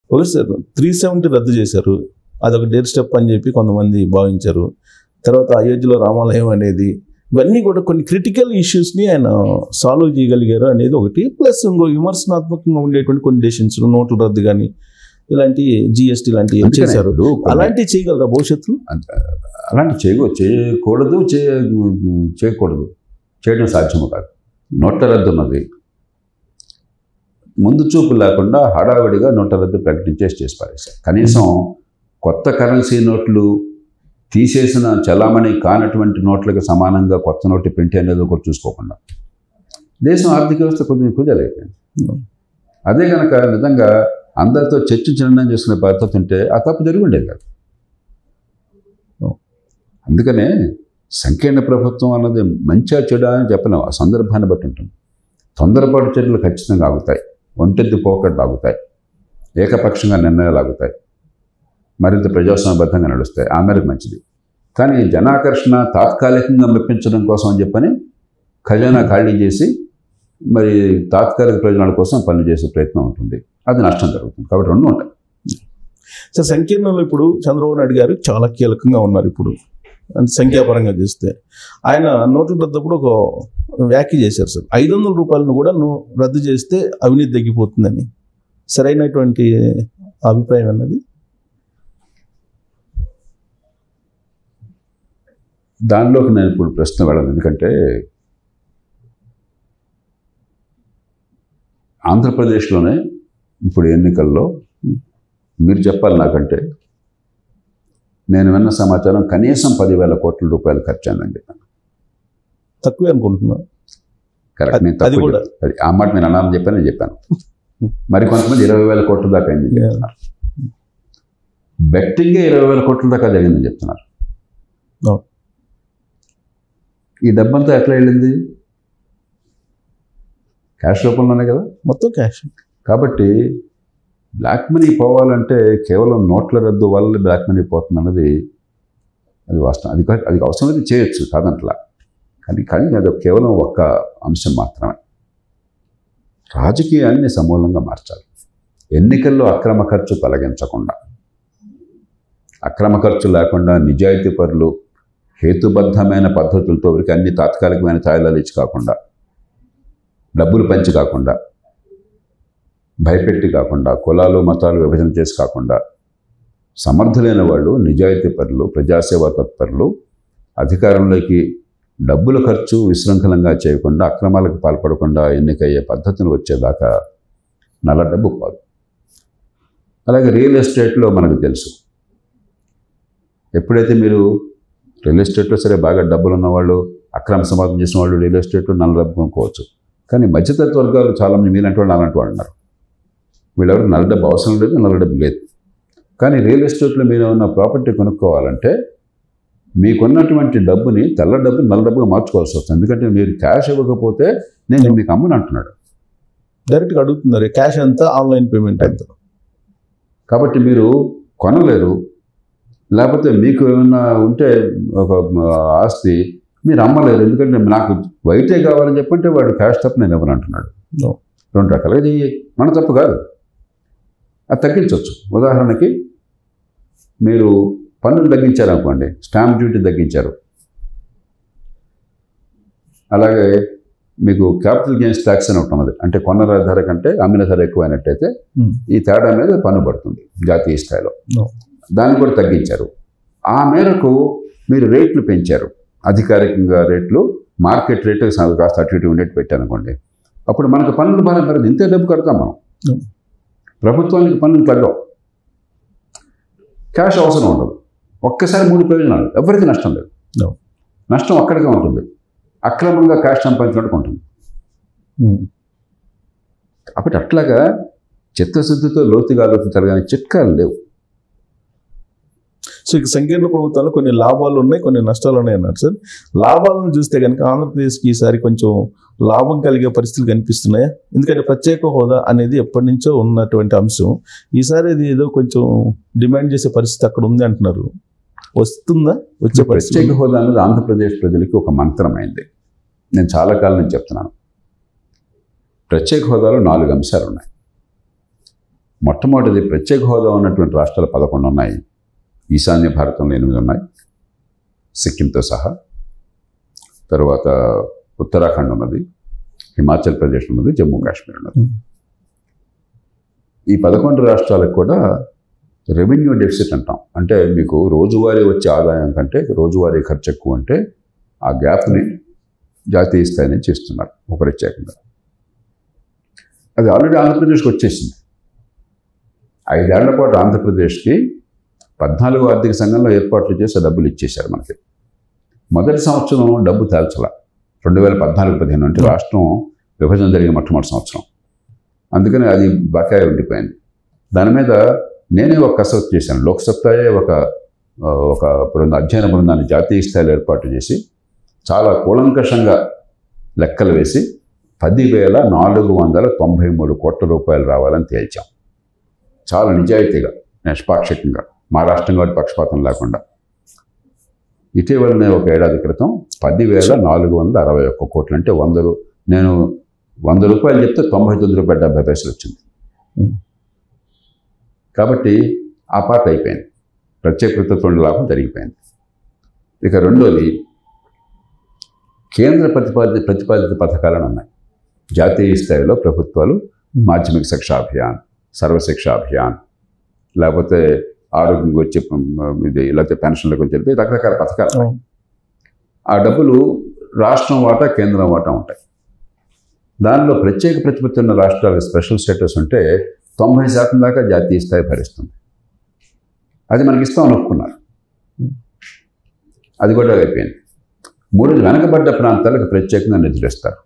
ఒకటి సార్ 370 రద్దు చేశారు, అదొక డేర్ స్టెప్ అని చెప్పి కొంతమంది భావించారు. తర్వాత అయోధ్యలో రామాలయం అనేది, ఇవన్నీ కూడా కొన్ని క్రిటికల్ ఇష్యూస్ని ఆయన సాల్వ్ చేయగలిగారు అనేది ఒకటి. ప్లస్ ఇంకో విమర్శనాత్మకంగా ఉండేటువంటి కొన్ని డెసిషన్స్, నోట్ల రద్దు కానీ ఇలాంటి జిఎస్టీ లాంటివి చేశారు. అలాంటివి చేయగలరా భవిష్యత్తులో? అలాంటి చేయకూడదు, చేయడం సాధ్యము కాదు. నోట్ల రద్దు ఉన్నది, ముందు చూపు లేకుండా హడావిడిగా నోట్ల రద్దు చేసి పారేశారు. కనీసం కొత్త కరెన్సీ నోట్లు తీసేసిన చలామణి కానటువంటి నోట్లకు సమానంగా కొత్త నోట్లు ప్రింట్ అనేది ఒకటి చూసుకోకుండా దేశం ఆర్థిక వ్యవస్థ కొంచెం కుదరైపోయింది. అదే కనుక నిజంగా అందరితో చర్చించి నిర్ణయం చేసుకునే పద్ధతి ఉంటే ఆ తప్పు జరిగి ఉండేది కాదు. అందుకనే సంకీర్ణ ప్రభుత్వం అన్నది మంచిగా చెడు అని చెప్పలేము, ఆ సందర్భాన్ని బట్టి ఉంటుంది. తొందరపాటు చర్యలు ఖచ్చితంగా ఆగుతాయి, ఒంటెద్దు పోకట్లు ఆగుతాయి, ఏకపక్షంగా నిర్ణయాలు ఆగుతాయి, మరింత ప్రజాస్వామ్యబద్ధంగా నడుస్తాయి, ఆ మేరకు మంచిది. కానీ జనాకర్షణ తాత్కాలికంగా మెప్పించడం కోసం అని చెప్పని ఖజానా ఖాళీ చేసి మరి తాత్కాలిక ప్రయోజనాల కోసం పనులు చేసే ప్రయత్నం ఉంటుంది, అది నష్టం జరుగుతుంది. కాబట్టి రెండు ఉంటాయి. సార్ సంకీర్ణంలో ఇప్పుడు చంద్రబాబు నాయుడు గారు చాలా కీలకంగా ఉన్నారు. ఇప్పుడు అంటే సంఖ్యాపరంగా చూస్తే ఆయన నోట్లు రద్దప్పుడు ఒక వ్యాఖ్య చేశారు సార్, 500 రూపాయలను కూడా రద్దు చేస్తే అవినీతి తగ్గిపోతుందని. సరైనటువంటి అభిప్రాయం అన్నది దానిలోకి నేను ఇప్పుడు ప్రశ్న వెళ్ళను. ఎందుకంటే ఆంధ్రప్రదేశ్లోనే ఇప్పుడు ఎన్నికల్లో మీరు చెప్పాలి నాకంటే, నేను విన్న సమాచారం కనీసం 10,000 కోట్ల రూపాయలు ఖర్చు అయిందని చెప్పాను. తక్కువే అనుకుంటున్నాను. కరెక్ట్, నేను తక్కువ ఆ మాట నేను అనాలని చెప్పాను చెప్పాను. మరి కొంతమంది 20,000 కోట్ల దాకా అయిందని చెప్తున్నారు. బెట్టింగే 20,000 కోట్ల దాకా జరిగిందని చెప్తున్నారు. ఈ డబ్బంతా ఎట్లా వెళ్ళింది? క్యాష్ రూపంలోనే కదా, మొత్తం క్యాష్. కాబట్టి బ్లాక్ మనీ పోవాలంటే కేవలం నోట్ల రద్దు వల్ల బ్లాక్ మనీ పోతుంది అన్నది అది వాస్తవం. అది అవసరమైతే చేయొచ్చు, కాదంటలా. కానీ అది కేవలం ఒక్క అంశం మాత్రమే. రాజకీయాన్ని సమూలంగా మార్చాలి. ఎన్నికల్లో అక్రమ ఖర్చు తొలగించకుండా, అక్రమ ఖర్చు లేకుండా నిజాయితీ పరులు హేతుబద్ధమైన పద్ధతులతో ఎవరికి అన్ని తాత్కాలికమైన ఛాయలాలు ఇచ్చి కాకుండా, డబ్బులు పంచి కాకుండా, భయపెట్టి కాకుండా, కులాలు మతాలు విభజన చేసి కాకుండా, సమర్థులైన వాళ్ళు నిజాయితీ పరులు, ప్రజాసేవా తత్పరులు అధికారంలోకి డబ్బుల ఖర్చు విశృంఖలంగా చేయకుండా, అక్రమాలకు పాల్పడకుండా ఎన్నికయ్యే పద్ధతులు వచ్చేదాకా నల్ల డబ్బు పోదు. అలాగే రియల్ ఎస్టేట్లో మనకు తెలుసు, ఎప్పుడైతే మీరు రియల్ ఎస్టేట్లో సరే బాగా డబ్బులు ఉన్నవాళ్ళు, అక్రమ సంపాదన చేసిన వాళ్ళు రియల్ ఎస్టేట్లో నల్ల డబ్బు కొనుక్కోవచ్చు. కానీ మధ్యతరగతి వర్గాలు చాలామంది మీలాంటి వాళ్ళు అలాంటి వాళ్ళు ఉన్నారు. వీళ్ళెవరు నల్ల డబ్బు అవసరం లేదు, నల్ల డబ్బు లేదు. కానీ రియల్ ఎస్టేట్లో మీరు ఉన్న ప్రాపర్టీ కొనుక్కోవాలంటే మీకున్నటువంటి డబ్బుని తెల్ల డబ్బు నల్ల డబ్బుగా మార్చుకోవాల్సి వస్తుంది. ఎందుకంటే మీరు క్యాష్ ఇవ్వకపోతే నేను మీకు అమ్మని అంటున్నాడు. డైరెక్ట్గా అడుగుతున్నారు, క్యాష్ ఎంత, ఆన్లైన్ పేమెంట్ ఎంత. కాబట్టి మీరు కొనలేరు. లేకపోతే మీకు ఏమన్నా ఉంటే ఒక ఆస్తి మీరు అమ్మలేరు, ఎందుకంటే నాకు వైటే కావాలని చెప్పంటే వాడు క్యాష్ తప్ప నేను ఎవరు అంటున్నాడు. రెండు రకాలుగా ఇది మన తప్పు కాదు, అది తగ్గించవచ్చు. ఉదాహరణకి మీరు పన్నులు తగ్గించారనుకోండి, స్టాంప్ డ్యూటీ తగ్గించారు, అలాగే మీకు క్యాపిటల్ గెయిన్స్ ట్యాక్స్ అని ఒకటి ఉన్నది. అంటే కొన్న ధర కంటే అమ్మిన ధర ఎక్కువైనట్టయితే ఈ తేడా మీద పన్ను పడుతుంది జాతీయ స్థాయిలో, దాన్ని కూడా తగ్గించారు. ఆ మేరకు మీరు రేట్లు పెంచారు, అధికారికంగా రేట్లు మార్కెట్ రేటు కాస్త అటు ఇటు ఉండేట్టు పెట్టారనుకోండి, అప్పుడు మనకు పన్నులు భారం పెరగదు. ఇంతే డబ్బు కడతాం మనం, ప్రభుత్వానికి పన్నులు తగ్గవు, క్యాష్ అవసరం ఉండదు. ఒక్కసారి 3 ప్రయోజనాలు, ఎవరికి నష్టం లేదు. నష్టం అక్కడికే ఉంటుంది, అక్రమంగా క్యాష్ సంపాదించినట్టు ఉంటుంది. కాబట్టి అట్లాగా చిత్తశుద్ధితో లోతుగా ఆలోచించాలి, కానీ చిట్కాలు లేవు. సో ఇక సంకీర్ణ ప్రభుత్వాల్లో కొన్ని లాభాలు ఉన్నాయి, కొన్ని నష్టాలు ఉన్నాయి అన్నారు సార్. లాభాలను చూస్తే కనుక ఆంధ్రప్రదేశ్కి ఈసారి కొంచెం లాభం కలిగే పరిస్థితులు కనిపిస్తున్నాయా? ఎందుకంటే ప్రత్యేక హోదా అనేది ఎప్పటి నుంచో ఉన్నటువంటి అంశం, ఈసారి అది ఏదో కొంచెం డిమాండ్ చేసే పరిస్థితి అక్కడ ఉంది అంటున్నారు. వస్తుందా? వచ్చే ప్రత్యేక హోదా అనేది ఆంధ్రప్రదేశ్ ప్రజలకి ఒక మంత్రమైంది. నేను చాలా కాలం నుంచి చెప్తున్నాను. ప్రత్యేక హోదాలో 4 అంశాలు ఉన్నాయి. మొట్టమొదటిది ప్రత్యేక హోదా ఉన్నటువంటి రాష్ట్రాలు 11 ఉన్నాయి. ఈశాన్య భారతంలో 8 ఉన్నాయి, సిక్కింతో సహా. తర్వాత ఉత్తరాఖండ్ ఉన్నది, హిమాచల్ ప్రదేశ్ ఉన్నది, జమ్మూ కాశ్మీర్ ఉన్నది. ఈ 11 రాష్ట్రాలకు కూడా రెవెన్యూ డెఫిసిట్ అంటాం. అంటే మీకు రోజువారీ వచ్చే ఆదాయం కంటే రోజువారీ ఖర్చు ఎక్కువ అంటే ఆ గ్యాప్ని జాతీయ స్థాయి నుంచి ఇస్తున్నారు ప్రత్యేకంగా. అది ఆల్రెడీ ఆంధ్రప్రదేశ్కి వచ్చేసింది. 5 ఏళ్ల పాటు ఆంధ్రప్రదేశ్కి 14వ ఆర్థిక సంఘంలో ఏర్పాట్లు చేసి డబ్బులు ఇచ్చేశారు మనకి. మొదటి సంవత్సరం డబ్బు తేల్చాల, 2014-15 అంటే రాష్ట్రం విభజన జరిగిన మొట్టమొదటి సంవత్సరం. అందుకని అది బకాయి ఉండిపోయింది. దాని మీద నేనే ఒక కసరత్తు చేశాను. లోక్సత్తాయే ఒక అధ్యయన బృందాన్ని జాతీయ స్థాయిలో ఏర్పాటు చేసి చాలా కూలంకషంగా లెక్కలు వేసి 10,493 కోట్ల రూపాయలు రావాలని తేల్చాం. చాలా నిజాయితీగా, నిష్పాక్షికంగా, మా రాష్ట్రం కాబట్టి పక్షపాతం లేకుండా. ఇటీవలనే ఒక ఏడాది క్రితం 10,461 కోట్లు అంటే నేను 100 రూపాయలు చెప్తే 99.70 వచ్చింది. కాబట్టి ఆ పార్ట్ అయిపోయింది. ప్రత్యేక ప్రభుత్వం లాభం జరిగిపోయింది. ఇక రెండోది కేంద్ర ప్రతిపాదిత పథకాలను ఉన్నాయి. జాతీయ స్థాయిలో ప్రభుత్వాలు మాధ్యమిక శిక్షా అభియాన్, సర్వశిక్షా అభియాన్, లేకపోతే ఆరోగ్యం గురించి ఇది, లేకపోతే పెన్షన్ల గురించి చెప్పి రకరకాల పథకాలు. ఆ డబ్బులు రాష్ట్రం వాటా, కేంద్రం వాటా ఉంటాయి. దానిలో ప్రత్యేక ప్రతిపత్తి ఉన్న రాష్ట్రాలకు స్పెషల్ స్టేటస్ ఉంటే 90% దాకా జాతీయ స్థాయి భరిస్తుంది. అది మనకి ఇస్తామని ఒప్పుకున్నారు. అది కూడా అయిపోయింది. 3 వెనకబడ్డ ప్రాంతాలకు ప్రత్యేకంగా నిధులు ఇస్తారు.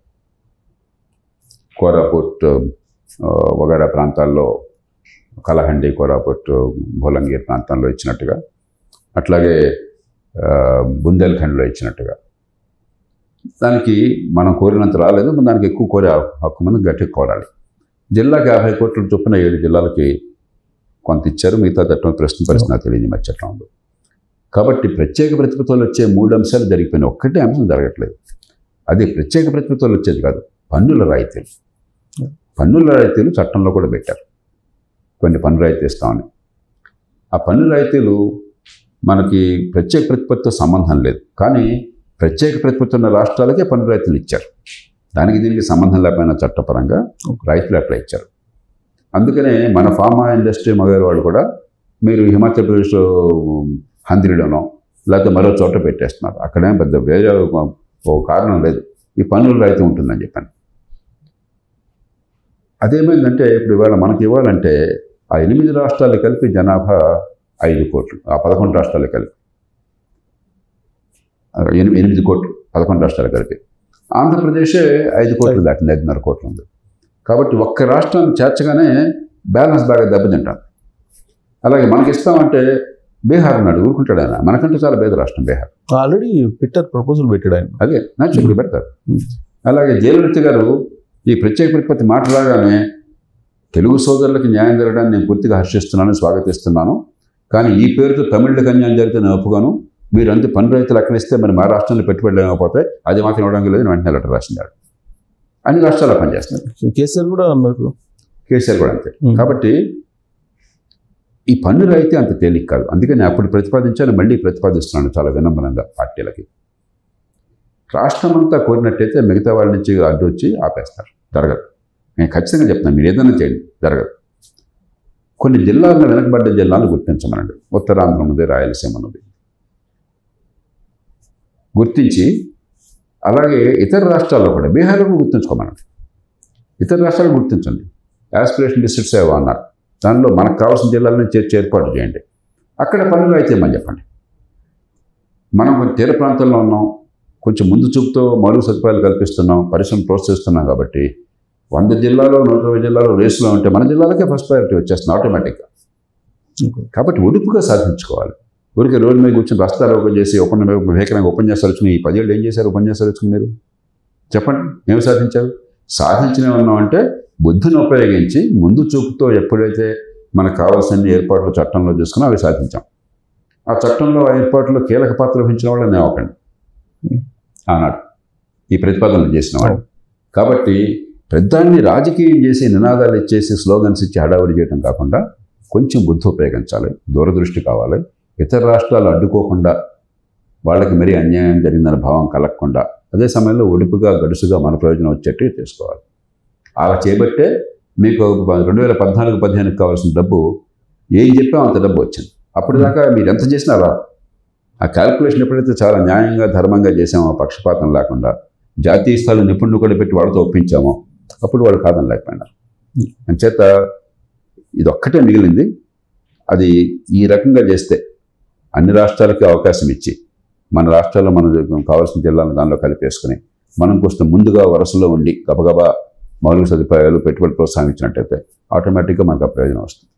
కోరాపుట్ వగైరా ప్రాంతాల్లో, కలహండి, కోరాపుట్, భోలంగీర్ ప్రాంతంలో ఇచ్చినట్టుగా, అట్లాగే బుందేల్ఖండ్లో ఇచ్చినట్టుగా. దానికి మనం కోరినంత రాలేదు, దానికి ఎక్కువ కోరే హక్కు మంది గట్టిగా కోరాలి. జిల్లాకి 50 కోట్ల చొప్పున 7 జిల్లాలకి కొంత ఇచ్చారు. మిగతా చట్టం ప్రస్తుతం పరిస్థితి తెలియదు మధ్య చట్టంలో. కాబట్టి ప్రత్యేక ప్రతిపత్తులు వచ్చే 3 అంశాలు జరిగిపోయినాయి. ఒక్కటే అంశం జరగట్లేదు. అది ప్రత్యేక ప్రతిపత్తులు వచ్చేది కాదు, పన్నుల రాయితీలు. పన్నుల రాయితీలు చట్టంలో కూడా పెట్టారు. కొన్ని పన్ను రాయితీ ఇస్తామని. ఆ పన్ను రాయితీలు మనకి ప్రత్యేక ప్రతిపత్తితో సంబంధం లేదు, కానీ ప్రత్యేక ప్రతిపత్తి ఉన్న రాష్ట్రాలకే పన్ను రాయితీలు ఇచ్చారు. దానికి దీనికి సంబంధం లేకపోయినా చట్టపరంగా రైతులు అట్లా ఇచ్చారు. అందుకనే మన ఫార్మా ఇండస్ట్రీ మొదలైన వాళ్ళు కూడా మీరు హిమాచల్ ప్రదేశ్ హంద్రీలోనో లేకపోతే మరో చోట పెట్టేస్తున్నారు. అక్కడేం పెద్ద వేరే ఓ కారణం లేదు, ఈ పన్నుల రాయితీ ఉంటుందని చెప్పాను. అదేమైందంటే ఇప్పుడు ఇవాళ మనకి ఇవ్వాలంటే ఆ 8 రాష్ట్రాలు కలిపి జనాభా 5 కోట్లు, ఆ 11 రాష్ట్రాలు కలిపి 8 కోట్లు, 11 రాష్ట్రాలు కలిపి. ఆంధ్రప్రదేశే 5 కోట్లు దాటింది, 5.5 కోట్లు ఉంది. కాబట్టి ఒక్క రాష్ట్రాన్ని చేర్చగానే బ్యాలెన్స్ బాగా దెబ్బతింటాం. అలాగే మనకి ఇస్తామంటే బీహార్ ఉన్నాడు, ఊరుకుంటాడు ఆయన. మనకంటే చాలా పేద రాష్ట్రం బీహార్. ఆల్రెడీ ప్రపోజల్ పెట్టాడు ఆయన. అదే న్యాచురల్గా పెడతారు. అలాగే జయలలిత గారు ఈ ప్రత్యేక ప్రతిపత్తి మాట రాగానే తెలుగు సోదరులకి న్యాయం జరగడాన్ని నేను పూర్తిగా హర్షిస్తున్నాను, స్వాగతిస్తున్నాను. కానీ ఈ పేరుతో తమిళకి అన్యాయం జరిగితే నేను ఒప్పుగాను. మీరు అంతే పన్ను రైతులు అక్కడ ఇస్తే మరి మా రాష్ట్రంలో పెట్టుబడులు ఏమైపోతే అది మాత్రం ఇవ్వడానికి లేదు, వెంటనే లెటర్ రాసిందాడు. అన్ని రాష్ట్రాల్లో పనిచేస్తున్నారు. కేసీఆర్ కూడా అన్నారు. కేసీఆర్ కూడా అంతే. కాబట్టి ఈ పన్ను రాయితీ అంత తేలిక కాదు. అందుకని అప్పుడు ప్రతిపాదించాను, మళ్ళీ ప్రతిపాదిస్తున్నాను చాలా వినమ్రంగా పార్టీలకి. రాష్ట్రం అంతా కోరినట్టయితే మిగతా వాళ్ళ నుంచి అడ్డు వచ్చి ఆపేస్తారు. జరగదు. నేను ఖచ్చితంగా చెప్తున్నాను, మీరు ఏదైనా చేయండి, జరగదు. కొన్ని జిల్లాలను వెనకబడ్డ జిల్లాలను గుర్తించమనండి. ఉత్తరాంధ్ర ఉన్నది, రాయలసీమ ఉన్నది గుర్తించి, అలాగే ఇతర రాష్ట్రాల్లో కూడా బీహార్లో కూడా గుర్తుంచుకోమనండి. ఇతర రాష్ట్రాలు గుర్తించండి. యాస్పిరేషన్ డిస్ట్రిక్ట్స్ ఏవో అన్నారు, దానిలో మనకు కావాల్సిన జిల్లాలను చేర్చి ఏర్పాటు చేయండి. అక్కడ పనులు అయితే ఏమని చెప్పండి. మనం కొంచెం తీర ప్రాంతంలో ఉన్నాం, కొంచెం ముందు చూపుతో మౌలిక సదుపాయాలు కల్పిస్తున్నాం, పరిశ్రమలు ప్రోత్సహిస్తున్నాం. కాబట్టి 100 జిల్లాలో 120 జిల్లాలో రేసులో ఉంటే మన జిల్లాలకే ఫస్ట్ ప్రయారిటీ వచ్చేస్తుంది ఆటోమేటిక్గా. కాబట్టి ఒడుపుగా సాధించుకోవాలి. ఊరికే రోడ్డు మీద కూర్చొని రస్తారోకం చేసి భేకరంగా ఉపన్యాసాలు వచ్చినాయి. ఈ 10 ఏళ్ళు ఏం చేశారు ఉపన్యాసాలు వచ్చుకుని మీరు చెప్పండి, ఏమి సాధించారు? సాధించినవి ఉన్నామంటే బుద్ధిని ఉపయోగించి ముందు చూపుతో ఎప్పుడైతే మనకు కావాల్సిన ఏర్పాట్లు చట్టంలో చేసుకున్నా అవి సాధించాం. ఆ చట్టంలో ఆ ఏర్పాట్లో కీలక పాత్ర వహించిన వాళ్ళని నేవకండి ఆనాడు ఈ ప్రతిపాదనలు చేసిన వాళ్ళు. కాబట్టి పెద్దాన్ని రాజకీయం చేసి నినాదాలు ఇచ్చేసి స్లోగన్స్ ఇచ్చి హడావుడి చేయడం కాకుండా కొంచెం బుద్ధి ఉపయోగించాలి, దూరదృష్టి కావాలి. ఇతర రాష్ట్రాలు అడ్డుకోకుండా వాళ్ళకి మరీ అన్యాయం జరిగిందనే భావం కలగకుండా అదే సమయంలో ఒడుపుగా గడుసుగా మన ప్రయోజనం వచ్చేట్టు చేసుకోవాలి. అలా చేయబట్టే మీకు 2014-15 కావాల్సిన డబ్బు ఏం చెప్పాం అంత డబ్బు వచ్చింది. అప్పటిదాకా మీరు ఎంత చేసినా అలా ఆ క్యాల్కులేషన్ ఎప్పుడైతే చాలా న్యాయంగా ధర్మంగా చేసామో, పక్షపాతం లేకుండా జాతీయ స్థాయిలో నిపుణులు కూడా పెట్టి వాళ్ళతో ఒప్పించామో అప్పుడు వాళ్ళు కాదని లేకపోయినారు. అంచేత ఇది ఒక్కటే మిగిలింది. అది ఈ రకంగా చేస్తే అన్ని రాష్ట్రాలకి అవకాశం ఇచ్చి మన రాష్ట్రాల్లో మనం కావాల్సిన జిల్లాలను దానిలో కలిపేసుకుని మనం కొంచెం ముందుగా వరుసలో ఉండి గబగబా మౌలిక సదుపాయాలు పెట్టుబడి ప్రోత్సహించినట్టయితే ఆటోమేటిక్గా మనకు ఆ ప్రయోజనం వస్తుంది.